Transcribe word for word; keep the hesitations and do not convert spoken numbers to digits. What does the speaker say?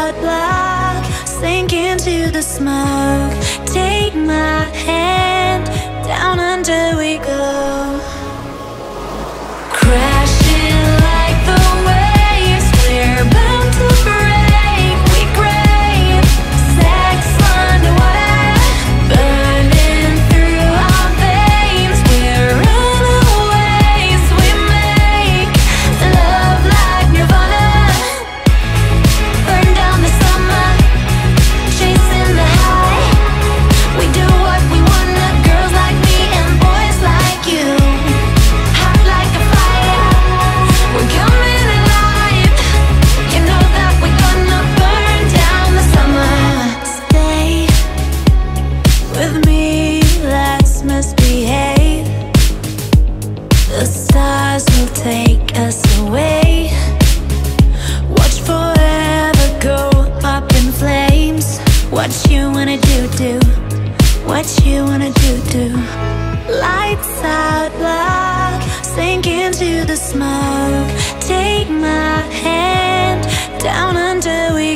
out black, sink into the smoke. Take my hand, down under we go. Crashing like the waves, we're bound to break. We crave sex underwater, burning through our veins. We're runaways, we make love like Nirvana. Burn down the summer, chasing the high. We do what we wanna, girls like me and boys like you. Hot like a fire, we're coming alive. You know that we're gonna burn down the summer. Stay with me, let's misbehave. The stars will take us away. Watch forever go up in flames. What you wanna do, do. What you wanna do, do. Lights out black, sink into the smoke. Take my hand, down under we